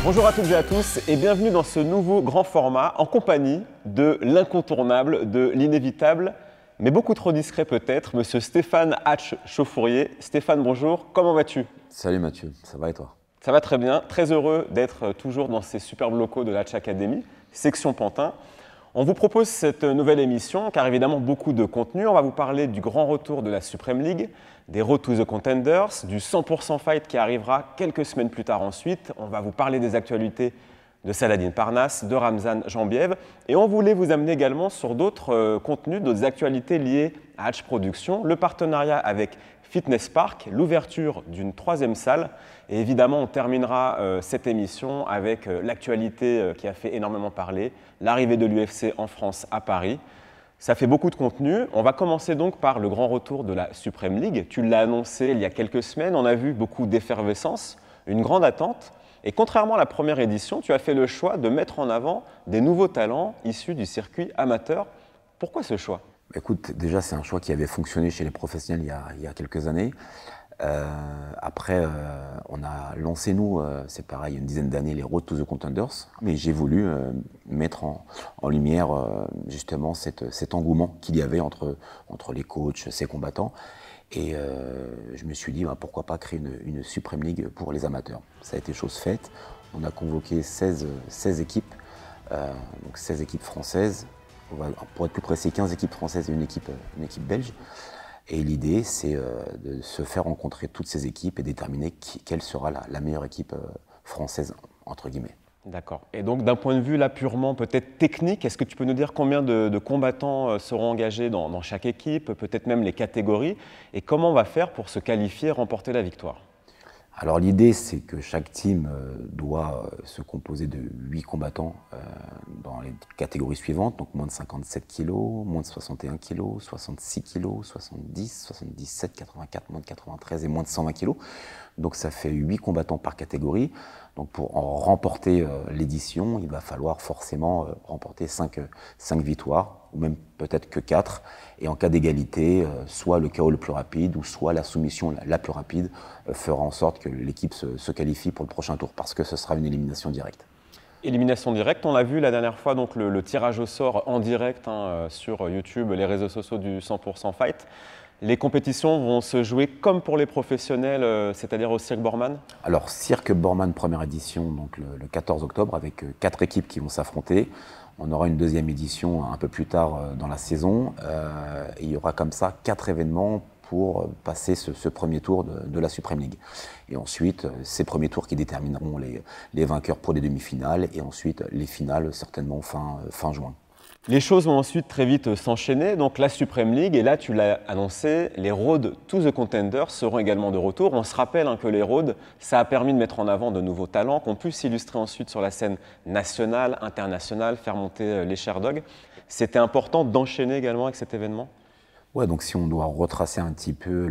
Bonjour à toutes et à tous et bienvenue dans ce nouveau grand format en compagnie de l'incontournable, de l'inévitable, mais beaucoup trop discret peut-être, monsieur Stéphane Hatch-Chauffourier. Stéphane, bonjour, comment vas-tu? Salut Mathieu, ça va et toi? Ça va très bien, très heureux d'être toujours dans ces superbes locaux de l'Hatch Academy, section Pantin. On vous propose cette nouvelle émission car évidemment beaucoup de contenu. On va vous parler du grand retour de la Supreme League, des Road to the Contenders, du 100% Fight qui arrivera quelques semaines plus tard ensuite. On va vous parler des actualités de Saladin Parnasse, de Ramzan Jambiev. Et on voulait vous amener également sur d'autres contenus, d'autres actualités liées à Hatch Productions, le partenariat avec Fitness Park, l'ouverture d'une 3e salle. Et évidemment, on terminera cette émission avec l'actualité qui a fait énormément parler, l'arrivée de l'UFC en France à Paris. Ça fait beaucoup de contenu. On va commencer donc par le grand retour de la Supreme League. Tu l'as annoncé il y a quelques semaines. On a vu beaucoup d'effervescence, une grande attente. Et contrairement à la première édition, tu as fait le choix de mettre en avant des nouveaux talents issus du circuit amateur. Pourquoi ce choix? Écoute, déjà c'est un choix qui avait fonctionné chez les professionnels il y a quelques années. Après, on a lancé, nous, c'est pareil, il y a une dizaine d'années, les Road to the Contenders. Mais j'ai voulu mettre en lumière justement cet engouement qu'il y avait entre les coachs, ces combattants. Et je me suis dit, pourquoi pas créer une Supreme League pour les amateurs. Ça a été chose faite. On a convoqué 16 équipes, donc 16 équipes françaises. Pour être plus précis, 15 équipes françaises et une équipe belge. Et l'idée, c'est de se faire rencontrer toutes ces équipes et déterminer quelle sera la meilleure équipe française, entre guillemets. D'accord. Et donc, d'un point de vue là purement peut-être technique, est-ce que tu peux nous dire combien de combattants seront engagés dans chaque équipe, peut-être même les catégories, et comment on va faire pour se qualifier et remporter la victoire? Alors l'idée, c'est que chaque team doit se composer de 8 combattants dans les catégories suivantes, donc moins de 57 kg, moins de 61 kg, 66 kg, 70, 77, 84, moins de 93 et moins de 120 kg. Donc ça fait 8 combattants par catégorie. Donc pour en remporter l'édition, il va falloir forcément remporter 5 victoires, ou même peut-être que 4. Et en cas d'égalité, soit le KO le plus rapide, ou soit la soumission la plus rapide fera en sorte que l'équipe se qualifie pour le prochain tour, parce que ce sera une élimination directe. Élimination directe, on l'a vu la dernière fois, donc le tirage au sort en direct sur YouTube, les réseaux sociaux du 100% Fight. Les compétitions vont se jouer comme pour les professionnels, c'est-à-dire au Cirque Borman? Alors, Cirque Borman, première édition, donc le 14 octobre, avec 4 équipes qui vont s'affronter. On aura une deuxième édition un peu plus tard dans la saison. Et il y aura comme ça 4 événements pour passer ce premier tour de la Supreme League. Et ensuite, ces premiers tours qui détermineront les vainqueurs pour les demi-finales et ensuite les finales certainement fin juin. Les choses vont ensuite très vite s'enchaîner, donc la Supreme League, et là tu l'as annoncé, les Road to the Contenders seront également de retour. On se rappelle que les Road, ça a permis de mettre en avant de nouveaux talents qu'on puisse s'illustrer ensuite sur la scène nationale, internationale, faire monter les Sherdogs. C'était important d'enchaîner également avec cet événement? Ouais, donc si on doit retracer un petit peu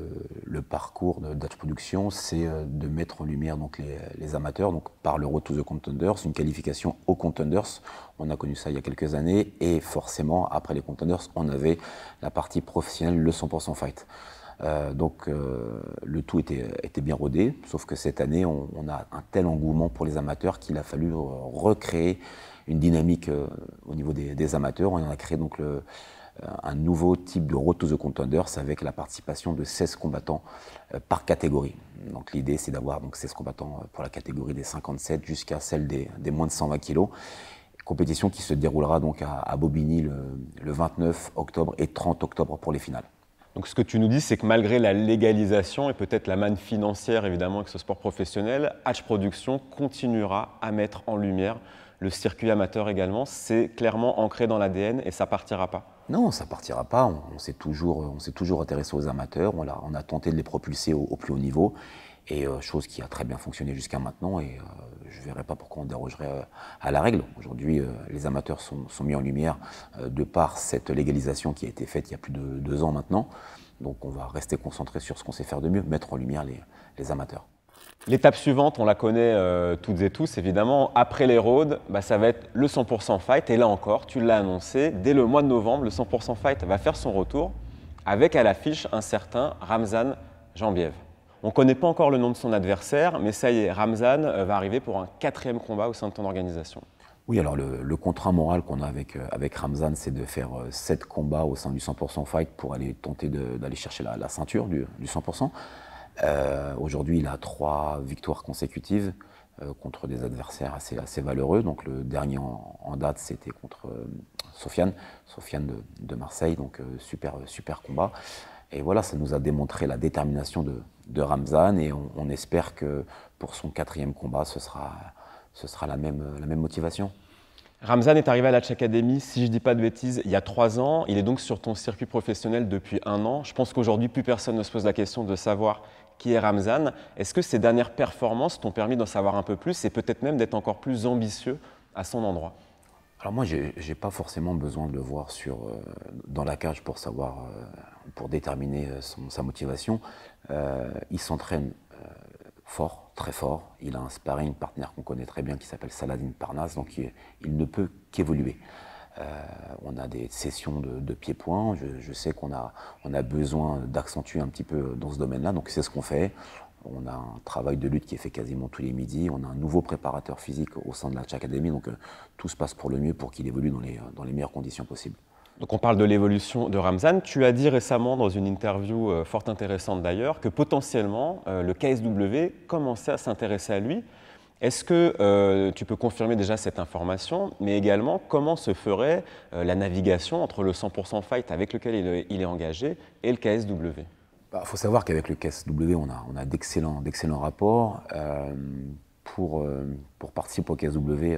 le parcours d'Hatch Productions, c'est de mettre en lumière donc les amateurs, donc par le Road to the Contenders, une qualification aux Contenders. On a connu ça il y a quelques années et forcément, après les Contenders, on avait la partie professionnelle, le 100% Fight. Donc le tout était bien rodé, sauf que cette année, on a un tel engouement pour les amateurs qu'il a fallu recréer une dynamique au niveau des amateurs. On en a créé donc un nouveau type de Road to the Contenders avec la participation de 16 combattants par catégorie. Donc l'idée, c'est d'avoir 16 combattants pour la catégorie des 57 jusqu'à celle des moins de 120 kg. Compétition qui se déroulera donc à Bobigny le 29 octobre et 30 octobre pour les finales. Donc ce que tu nous dis, c'est que malgré la légalisation et peut-être la manne financière évidemment avec ce sport professionnel, Hatch Productions continuera à mettre en lumière le circuit amateur également. C'est clairement ancré dans l'ADN et ça partira pas? Non, ça partira pas. On s'est toujours intéressé aux amateurs. On a tenté de les propulser au plus haut niveau. Et chose qui a très bien fonctionné jusqu'à maintenant. Et je ne verrais pas pourquoi on dérogerait à la règle. Aujourd'hui, les amateurs sont mis en lumière de par cette légalisation qui a été faite il y a plus de 2 ans maintenant. Donc on va rester concentré sur ce qu'on sait faire de mieux, mettre en lumière les amateurs. L'étape suivante, on la connaît toutes et tous, évidemment. Après les Road, ça va être le 100% Fight. Et là encore, tu l'as annoncé, dès le mois de novembre, le 100% Fight va faire son retour avec à l'affiche un certain Ramzan Jambiev. On ne connaît pas encore le nom de son adversaire, mais ça y est, Ramzan va arriver pour un 4e combat au sein de ton organisation. Oui, alors le contrat moral qu'on a avec Ramzan, c'est de faire 7 combats au sein du 100% Fight pour aller tenter d'aller chercher la ceinture du 100%. Aujourd'hui, il a 3 victoires consécutives contre des adversaires assez valeureux. Donc le dernier en date, c'était contre Sofiane de Marseille, donc super combat. Et voilà, ça nous a démontré la détermination de Ramzan et on espère que pour son 4e combat, ce sera la même motivation. Ramzan est arrivé à la Academy, si je ne dis pas de bêtises, il y a 3 ans. Il est donc sur ton circuit professionnel depuis 1 an. Je pense qu'aujourd'hui, plus personne ne se pose la question de savoir qui est Ramzan. Est-ce que ces dernières performances t'ont permis d'en savoir un peu plus et peut-être même d'être encore plus ambitieux à son endroit? Alors moi, je n'ai pas forcément besoin de le voir dans la cage pour savoir, pour déterminer sa motivation. Il s'entraîne fort, très fort. Il a un sparring partner qu'on connaît très bien qui s'appelle Saladin Parnasse, donc il ne peut qu'évoluer. On a des sessions de pieds-points. Je sais qu'on a besoin d'accentuer un petit peu dans ce domaine-là, donc c'est ce qu'on fait. On a un travail de lutte qui est fait quasiment tous les midis. On a un nouveau préparateur physique au sein de la Academy, donc tout se passe pour le mieux pour qu'il évolue dans les meilleures conditions possibles. Donc on parle de l'évolution de Ramzan. Tu as dit récemment dans une interview fort intéressante d'ailleurs que potentiellement le KSW commençait à s'intéresser à lui. Est-ce que tu peux confirmer déjà cette information, mais également comment se ferait la navigation entre le 100% Fight avec lequel il est engagé et le KSW? Il faut savoir qu'avec le KSW, on a d'excellents rapports. Pour participer au KSW,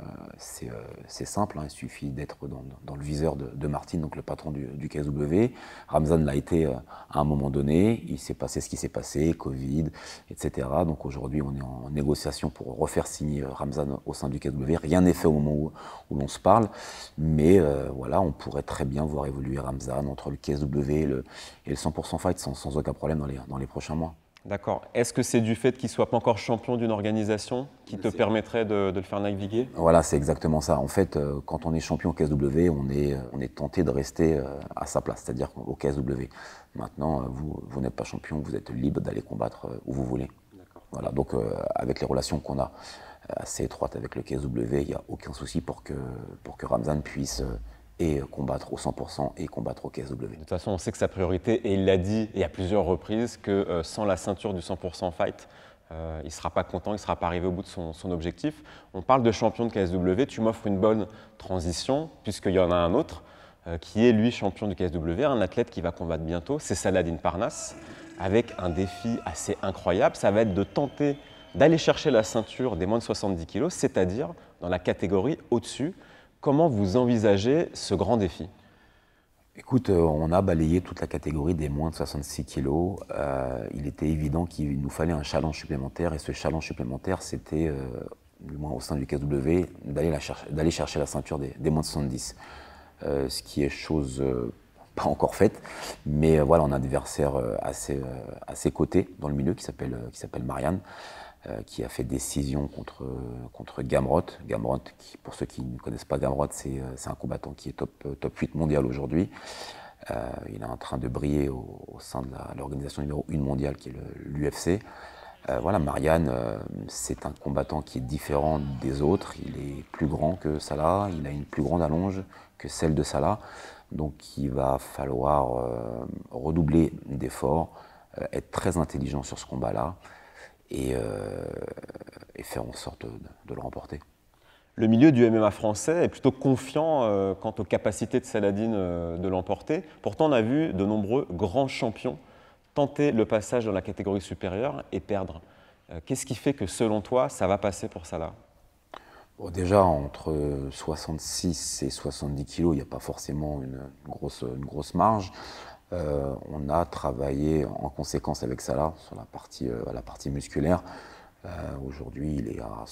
c'est simple, hein, il suffit d'être dans le viseur de Martin, donc le patron du KSW. Ramzan l'a été à un moment donné, il s'est passé ce qui s'est passé, Covid, etc. Donc aujourd'hui, on est en négociation pour refaire signer Ramzan au sein du KSW. Rien n'est fait au moment où l'on se parle, mais voilà, on pourrait très bien voir évoluer Ramzan entre le KSW et le 100% Fight sans aucun problème dans les prochains mois. D'accord. Est-ce que c'est du fait qu'il ne soit pas encore champion d'une organisation qui te permettrait de le faire naviguer? Voilà, c'est exactement ça. En fait, quand on est champion au KSW, on est tenté de rester à sa place, c'est-à-dire au KSW. Maintenant, vous n'êtes pas champion, vous êtes libre d'aller combattre où vous voulez. Voilà, donc avec les relations qu'on a assez étroites avec le KSW, il n'y a aucun souci pour que Ramzan puisse et combattre au 100% et combattre au KSW. De toute façon, on sait que sa priorité, et il l'a dit et à plusieurs reprises, que sans la ceinture du 100% Fight, il ne sera pas content, il ne sera pas arrivé au bout de son objectif. On parle de champion de KSW, tu m'offres une bonne transition, puisqu'il y en a un autre qui est lui champion du KSW, un athlète qui va combattre bientôt, c'est Saladin Parnasse, avec un défi assez incroyable. Ça va être de tenter d'aller chercher la ceinture des moins de 70 kg, c'est-à-dire dans la catégorie au-dessus. Comment vous envisagez ce grand défi? Écoute, on a balayé toute la catégorie des moins de 66 kg. Il était évident qu'il nous fallait un challenge supplémentaire et ce challenge supplémentaire, c'était, du moins au sein du KSW, d'aller chercher la ceinture des moins de 70. Ce qui est chose pas encore faite, mais voilà, on a un adversaire assez coté dans le milieu qui s'appelle Marianne. Qui a fait décision contre Gamrot. Gamrot, pour ceux qui ne connaissent pas Gamrot, c'est un combattant qui est top 8 mondial aujourd'hui. Il est en train de briller au sein de l'organisation numéro 1 mondiale qui est l'UFC. Voilà, Marianne, c'est un combattant qui est différent des autres. Il est plus grand que Salah, il a une plus grande allonge que celle de Salah. Donc il va falloir redoubler d'efforts, être très intelligent sur ce combat-là. Et faire en sorte de le remporter. Le milieu du MMA français est plutôt confiant quant aux capacités de Saladin de l'emporter. Pourtant, on a vu de nombreux grands champions tenter le passage dans la catégorie supérieure et perdre. Qu'est-ce qui fait que, selon toi, ça va passer pour Salah? Bon, déjà, entre 66 et 70 kilos, il n'y a pas forcément une grosse marge. On a travaillé en conséquence avec Salah sur la partie musculaire. Aujourd'hui, il est à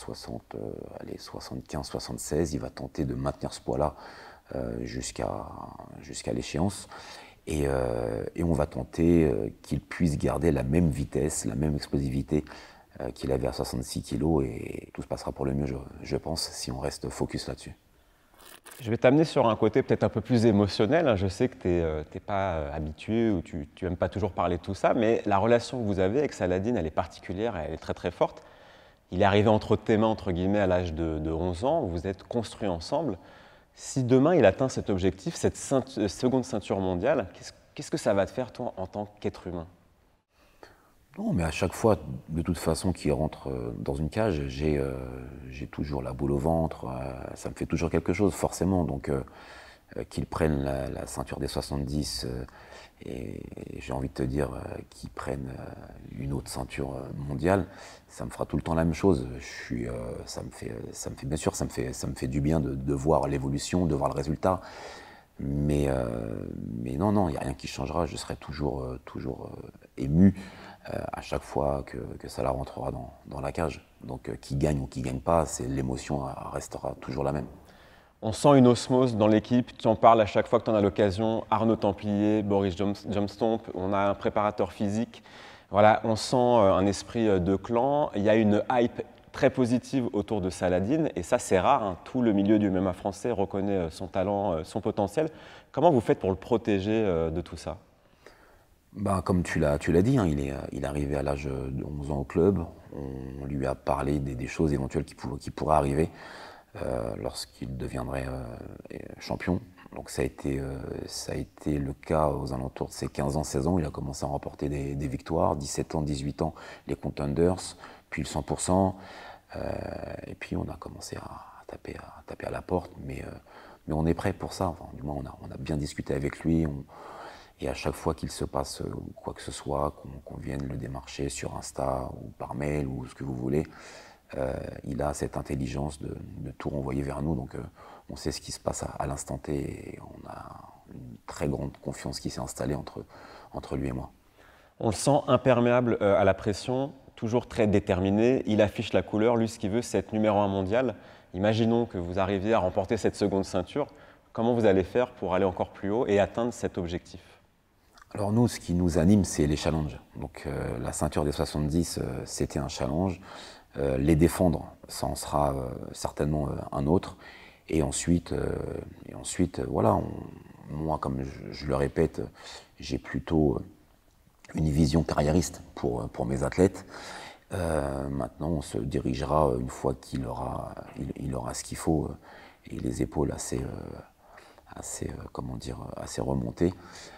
75, 76. Il va tenter de maintenir ce poids-là jusqu'à l'échéance. Et on va tenter qu'il puisse garder la même vitesse, la même explosivité qu'il avait à 66 kg. Et tout se passera pour le mieux, je pense, si on reste focus là-dessus. Je vais t'amener sur un côté peut-être un peu plus émotionnel. Je sais que tu n'es pas habitué ou tu n'aimes pas toujours parler de tout ça, mais la relation que vous avez avec Saladin, elle est particulière, elle est très très forte. Il est arrivé entre tes mains, entre guillemets, à l'âge de 11 ans, vous êtes construits ensemble. Si demain il atteint cet objectif, cette seconde ceinture mondiale, qu'est-ce que ça va te faire toi en tant qu'être humain? Non, mais à chaque fois, de toute façon, qu'il rentre dans une cage, j'ai toujours la boule au ventre, ça me fait toujours quelque chose, forcément. Donc, qu'il prenne la ceinture des 70, et j'ai envie de te dire qu'il prenne une autre ceinture mondiale, ça me fera tout le temps la même chose. Bien sûr, ça me fait du bien de voir l'évolution, de voir le résultat. Mais non, il n'y a rien qui changera. Je serai toujours ému à chaque fois que ça la rentrera dans la cage. Donc, qui gagne ou qui gagne pas, l'émotion restera toujours la même. On sent une osmose dans l'équipe, tu en parles à chaque fois que tu en as l'occasion. Arnaud Templier, Boris Jomstomp, on a un préparateur physique. Voilà, on sent un esprit de clan. Il y a une hype très positive autour de Saladin, et ça c'est rare, hein. Tout le milieu du MMA français reconnaît son talent, son potentiel. Comment vous faites pour le protéger de tout ça? Ben, comme tu l'as dit, hein, il est arrivé à l'âge de 11 ans au club. On lui a parlé des choses éventuelles qui pourraient arriver lorsqu'il deviendrait champion. Donc ça a été le cas aux alentours de ses 15 ans, 16 ans. Il a commencé à remporter des victoires. 17 ans, 18 ans, les contenders, puis le 100%. Et puis on a commencé à taper à la porte. Mais on est prêt pour ça. Enfin, du moins, on a bien discuté avec lui. Et à chaque fois qu'il se passe quoi que ce soit, qu'on vienne le démarcher sur Insta ou par mail ou ce que vous voulez, il a cette intelligence de tout renvoyer vers nous. Donc on sait ce qui se passe à l'instant T et on a une très grande confiance qui s'est installée entre lui et moi. On le sent imperméable à la pression, toujours très déterminé. Il affiche la couleur. Lui, ce qu'il veut, c'est être numéro 1 mondial. Imaginons que vous arriviez à remporter cette seconde ceinture. Comment vous allez faire pour aller encore plus haut et atteindre cet objectif? Alors nous, ce qui nous anime, c'est les challenges. Donc la ceinture des 70, c'était un challenge. Les défendre, ça en sera certainement un autre. Et ensuite, voilà, moi, comme je le répète, j'ai plutôt une vision carriériste pour mes athlètes. Maintenant, on se dirigera une fois qu'il aura ce qu'il faut et les épaules assez remontées.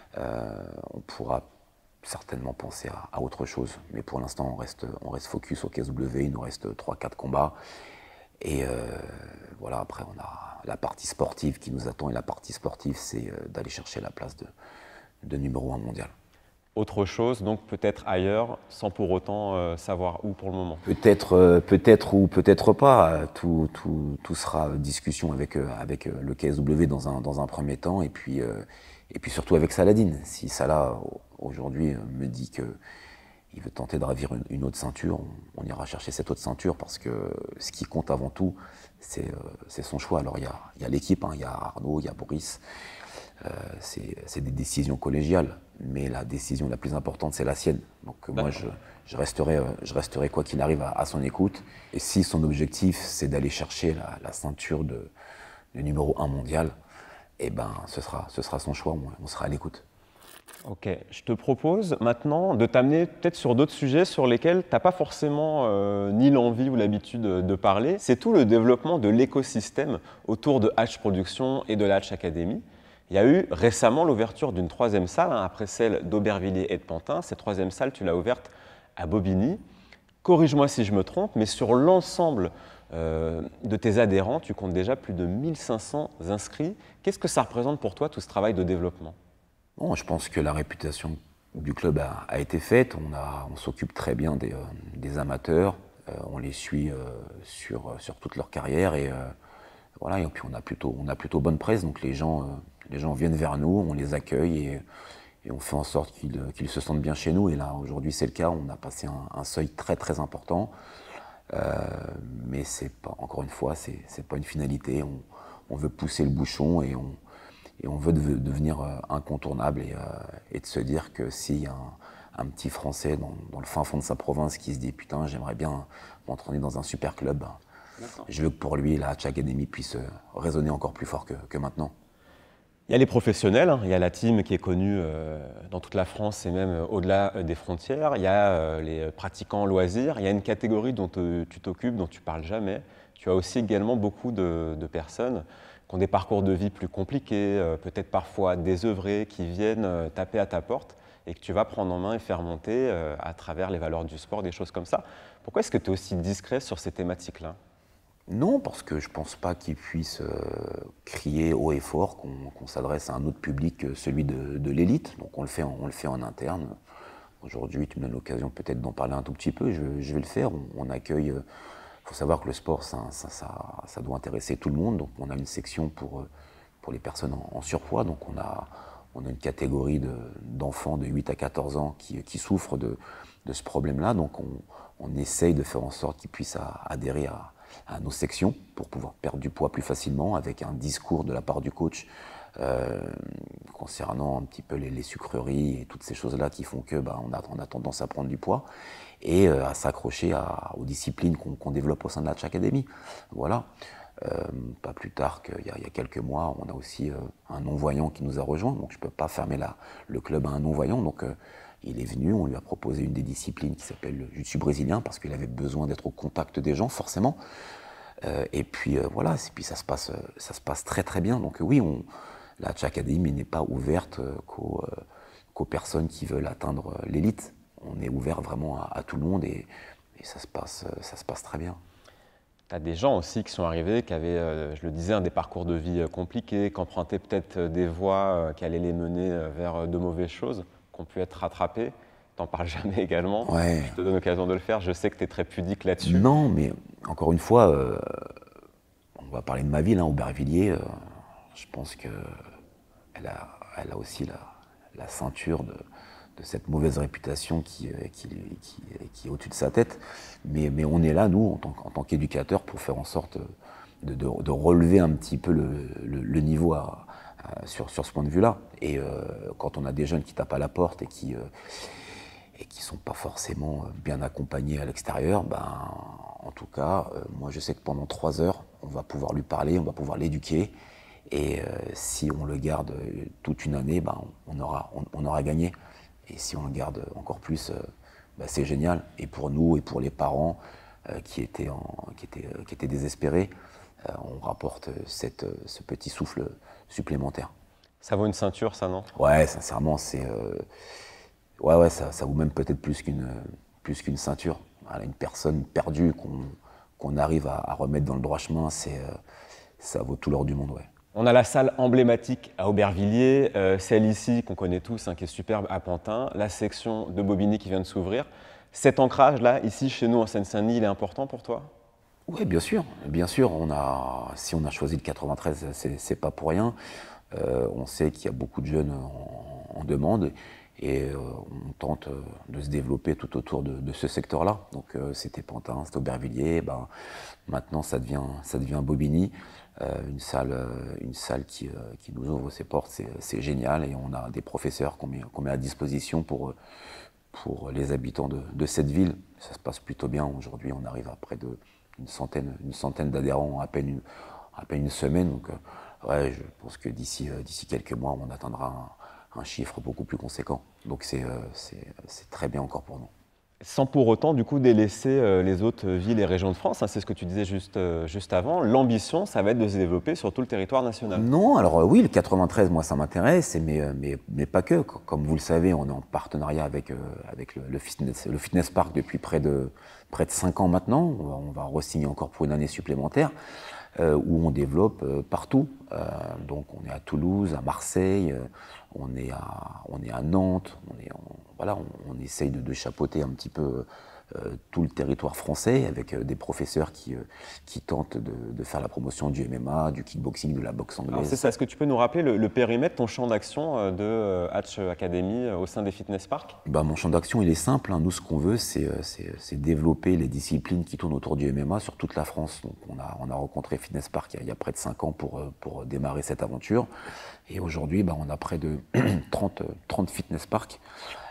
On pourra certainement penser à autre chose. Mais pour l'instant, on reste focus au KSW. Il nous reste 3-4 combats. Et voilà, après, on a la partie sportive qui nous attend. Et la partie sportive, c'est d'aller chercher la place de numéro 1 mondial. Autre chose, donc peut-être ailleurs, sans pour autant savoir où pour le moment. Peut-être ou peut-être pas. Tout sera discussion avec le KSW dans un premier temps. Et puis surtout avec Saladin. Si Salah, aujourd'hui, me dit qu'il veut tenter de ravir une autre ceinture, on ira chercher cette autre ceinture parce que ce qui compte avant tout, c'est son choix. Alors il y a l'équipe, hein, il y a Arnaud, il y a Boris. C'est des décisions collégiales, mais la décision la plus importante, c'est la sienne. Donc moi, je resterai quoi qu'il arrive à son écoute. Et si son objectif, c'est d'aller chercher la ceinture de numéro 1 mondial, eh ben, ce sera son choix, on sera à l'écoute. Ok, je te propose maintenant de t'amener peut-être sur d'autres sujets sur lesquels tu n'as pas forcément ni l'envie ou l'habitude de parler. C'est tout le développement de l'écosystème autour de Hatch Productions et de la Hatch Academy. Il y a eu récemment l'ouverture d'une 3e salle, hein, après celle d'Aubervilliers et de Pantin. Cette 3e salle, tu l'as ouverte à Bobigny. Corrige-moi si je me trompe, mais sur l'ensemble de tes adhérents, tu comptes déjà plus de 1500 inscrits. Qu'est-ce que ça représente pour toi, tout ce travail de développement? Bon, je pense que la réputation du club a été faite. On s'occupe très bien des amateurs. On les suit sur toute leur carrière. Et, voilà, et puis on a plutôt bonne presse. Donc les gens viennent vers nous, on les accueille et on fait en sorte qu'ils se sentent bien chez nous. Et là, aujourd'hui, c'est le cas. On a passé un seuil très, très important. Mais encore une fois, c'est pas une finalité. On veut pousser le bouchon et on veut devenir incontournable et de se dire que s'il y a un petit Français dans le fin fond de sa province qui se dit « Putain, j'aimerais bien m'entraîner dans un super club », Je veux que pour lui, la Hatch Academy puisse résonner encore plus fort que maintenant. Il y a les professionnels, hein. Il y a la team qui est connue dans toute la France et même au-delà des frontières. Il y a les pratiquants loisirs. Il y a une catégorie dont tu t'occupes, dont tu parles jamais. Tu as aussi également beaucoup de personnes qui ont des parcours de vie plus compliqués, peut-être parfois désœuvrés, qui viennent taper à ta porte et que tu vas prendre en main et faire monter à travers les valeurs du sport, des choses comme ça. Pourquoi est-ce que tu es aussi discret sur ces thématiques-là ? Non, parce que je ne pense pas qu'il puisse crier haut et fort qu'on s'adresse à un autre public que celui de l'élite. Donc on le fait en interne. Aujourd'hui, tu me donnes l'occasion peut-être d'en parler un tout petit peu. Je vais le faire. On accueille. Il faut savoir que le sport, ça doit intéresser tout le monde. Donc on a une section pour les personnes en surpoids. Donc on a une catégorie d'enfants de 8 à 14 ans qui souffrent de ce problème-là. Donc on essaye de faire en sorte qu'ils puissent adhérer à nos sections pour pouvoir perdre du poids plus facilement, avec un discours de la part du coach concernant un petit peu les sucreries et toutes ces choses-là qui font que on a tendance à prendre du poids et à s'accrocher aux disciplines qu'on développe au sein de la Hatch Academy. Voilà. Pas plus tard qu'il y a quelques mois, on a aussi un non-voyant qui nous a rejoint, donc je ne peux pas fermer le club à un non-voyant. Donc il est venu, on lui a proposé une des disciplines qui s'appelle le jiu-jitsu brésilien, parce qu'il avait besoin d'être au contact des gens, forcément. Et puis voilà, et puis ça se passe très très bien. Donc oui, la Hatch Academy n'est pas ouverte qu'aux personnes qui veulent atteindre l'élite. On est ouvert vraiment à tout le monde et ça se passe très bien. Tu as des gens aussi qui sont arrivés, qui avaient, je le disais, des parcours de vie compliqués, qui empruntaient peut-être des voies qui allaient les mener vers de mauvaises choses, qui ont pu être rattrapés. Tu n'en parles jamais également. Ouais. Je te donne l'occasion de le faire. Je sais que tu es très pudique là-dessus. Non, mais encore une fois, on va parler de ma ville, Aubervilliers. Je pense qu'elle a aussi la ceinture de cette mauvaise réputation qui est au-dessus de sa tête. Mais on est là, nous, en tant qu'éducateurs, pour faire en sorte de relever un petit peu le niveau sur ce point de vue-là. Et quand on a des jeunes qui tapent à la porte et qui sont pas forcément bien accompagnés à l'extérieur, en tout cas, moi je sais que pendant 3 heures, on va pouvoir lui parler, on va pouvoir l'éduquer. Et si on le garde toute une année, on aura gagné. Et si on le garde encore plus, c'est génial. Et pour nous et pour les parents qui étaient désespérés, on rapporte ce petit souffle supplémentaire. Ça vaut une ceinture, ça, non? Ouais, sincèrement, c'est... Ouais, ça vaut même peut-être plus qu'une ceinture. Voilà, une personne perdue qu'on arrive à remettre dans le droit chemin, ça vaut tout l'or du monde, ouais. On a la salle emblématique à Aubervilliers, celle ici qu'on connaît tous, qui est superbe à Pantin, la section de Bobigny qui vient de s'ouvrir. Cet ancrage-là, ici chez nous en Seine-Saint-Denis, il est important pour toi? Oui, bien sûr. Si on a choisi le 93, c'est pas pour rien. On sait qu'il y a beaucoup de jeunes en demande et on tente de se développer tout autour de ce secteur-là. Donc c'était Pantin, c'était Aubervilliers, maintenant ça devient Bobigny. Une salle qui nous ouvre ses portes, c'est génial, et on a des professeurs qu'on met à disposition pour les habitants de cette ville. Ça se passe plutôt bien. Aujourd'hui, on arrive à près d'une centaine d'adhérents en à peine une semaine. Donc, ouais, je pense que d'ici quelques mois, on atteindra un chiffre beaucoup plus conséquent. Donc, c'est très bien encore pour nous. Sans pour autant, du coup, délaisser les autres villes et régions de France, c'est ce que tu disais juste avant. L'ambition, ça va être de se développer sur tout le territoire national. Non, alors oui, le 93, moi, ça m'intéresse, mais pas que. Comme vous le savez, on est en partenariat avec le Fitness Park depuis près de 5 ans maintenant. On va re-signer encore pour une année supplémentaire, où on développe partout. Donc on est à Toulouse, à Marseille, on est à Nantes, on essaye de chapeauter un petit peu tout le territoire français avec des professeurs qui tentent de faire la promotion du MMA, du kickboxing, de la boxe anglaise. C'est ça, est-ce que tu peux nous rappeler le périmètre, ton champ d'action de Hatch Academy au sein des fitness parks? Mon champ d'action, il est simple. Nous, ce qu'on veut, c'est développer les disciplines qui tournent autour du MMA sur toute la France. Donc, on a rencontré Fitness Park il y a près de 5 ans pour démarrer cette aventure. Et aujourd'hui, on a près de 30 fitness parks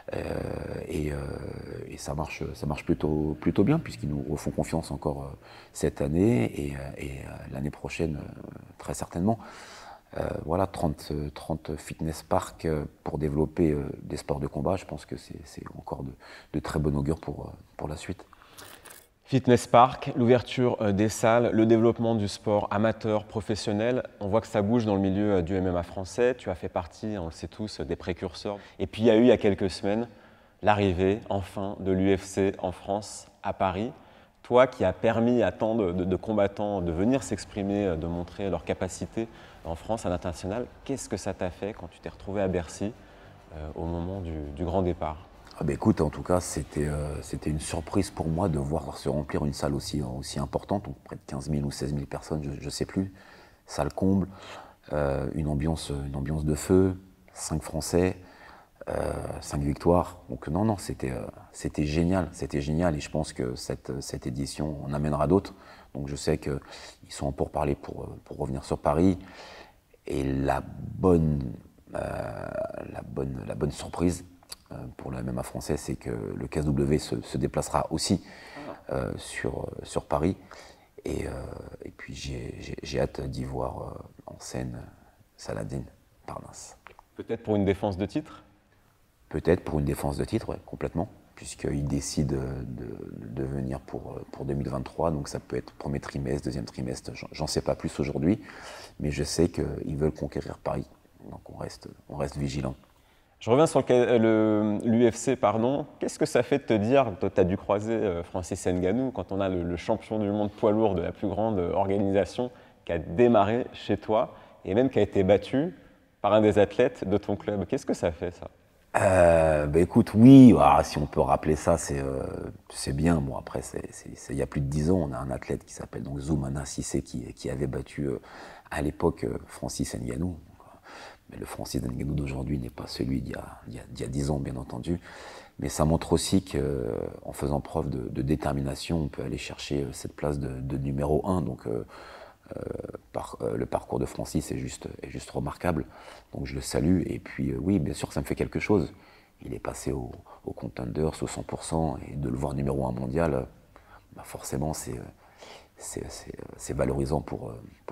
Et ça marche plutôt bien, puisqu'ils nous font confiance encore cette année et l'année prochaine, très certainement. Voilà, 30 fitness parks pour développer des sports de combat, je pense que c'est encore de très bon augure pour la suite. Fitness Park, l'ouverture des salles, le développement du sport amateur, professionnel. On voit que ça bouge dans le milieu du MMA français. Tu as fait partie, on le sait tous, des précurseurs. Et puis il y a eu, il y a quelques semaines, l'arrivée, enfin, de l'UFC en France, à Paris. Toi qui as permis à tant de combattants de venir s'exprimer, de montrer leurs capacités en France, à l'international, qu'est-ce que ça t'a fait quand tu t'es retrouvé à Bercy au moment du grand départ ? Ah bah écoute, en tout cas, c'était une surprise pour moi de voir se remplir une salle aussi importante, donc près de 15 000 ou 16 000 personnes, je ne sais plus, salle comble, une ambiance de feu, 5 Français, 5 victoires. Donc non, c'était génial, et je pense que cette édition en amènera d'autres. Donc je sais qu'ils sont en pourparlers pour revenir sur Paris. Et la bonne surprise, pour le MMA français, c'est que le KSW se déplacera aussi sur Paris. Et puis j'ai hâte d'y voir en scène Saladin Parnasse. Peut-être pour une défense de titre ? Peut-être pour une défense de titre, ouais, complètement, puisqu'il décide de venir pour 2023. Donc ça peut être premier trimestre, deuxième trimestre, j'en sais pas plus aujourd'hui. Mais je sais qu'ils veulent conquérir Paris. Donc on reste vigilant. Je reviens sur l'UFC, pardon. Qu'est-ce que ça fait de te dire, tu as dû croiser Francis Ngannou, quand on a le champion du monde poids lourd de la plus grande organisation qui a démarré chez toi et même qui a été battu par un des athlètes de ton club. Qu'est-ce que ça fait, ça ? Bah écoute, oui, si on peut rappeler ça, c'est bien. Bon, après, il y a plus de 10 ans, on a un athlète qui s'appelle donc Zoumana Cissé qui avait battu à l'époque Francis Ngannou. Mais le Francis Ngannou d'aujourd'hui n'est pas celui d'il y a 10 ans, bien entendu. Mais ça montre aussi qu'en faisant preuve de détermination, on peut aller chercher cette place de numéro 1. Donc le parcours de Francis est juste remarquable. Donc je le salue. Et puis oui, bien sûr que ça me fait quelque chose. Il est passé au Contenders, au 100%, et de le voir numéro 1 mondial, bah forcément c'est valorisant pour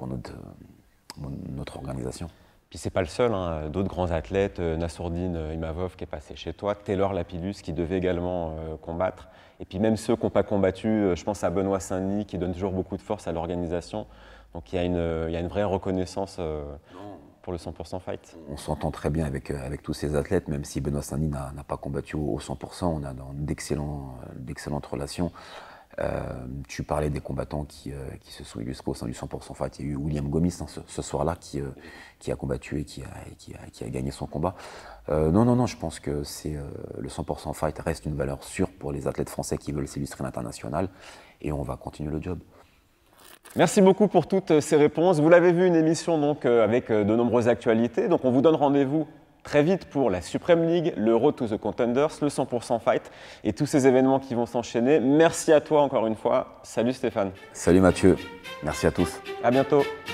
notre organisation. Puis c'est pas le seul, hein. D'autres grands athlètes, Nassourdine Imavov qui est passé chez toi, Taylor Lapillus qui devait également combattre, et puis même ceux qui n'ont pas combattu, je pense à Benoît Saint-Denis qui donne toujours beaucoup de force à l'organisation. Donc il y a une vraie reconnaissance pour le 100% Fight. On s'entend très bien avec tous ces athlètes, même si Benoît Saint-Denis n'a pas combattu au 100%, on a d'excellentes relations. Tu parlais des combattants qui se sont illustrés au sein du 100% Fight. Il y a eu William Gomis ce soir-là qui a combattu et qui a gagné son combat. Non, je pense que le 100% Fight reste une valeur sûre pour les athlètes français qui veulent s'illustrer à l'international, et on va continuer le job. Merci beaucoup pour toutes ces réponses. Vous l'avez vu, une émission donc avec de nombreuses actualités. Donc on vous donne rendez-vous très vite pour la Supreme League, le Road to the Contenders, le 100% Fight et tous ces événements qui vont s'enchaîner. Merci à toi encore une fois. Salut Stéphane. Salut Mathieu. Merci à tous. À bientôt.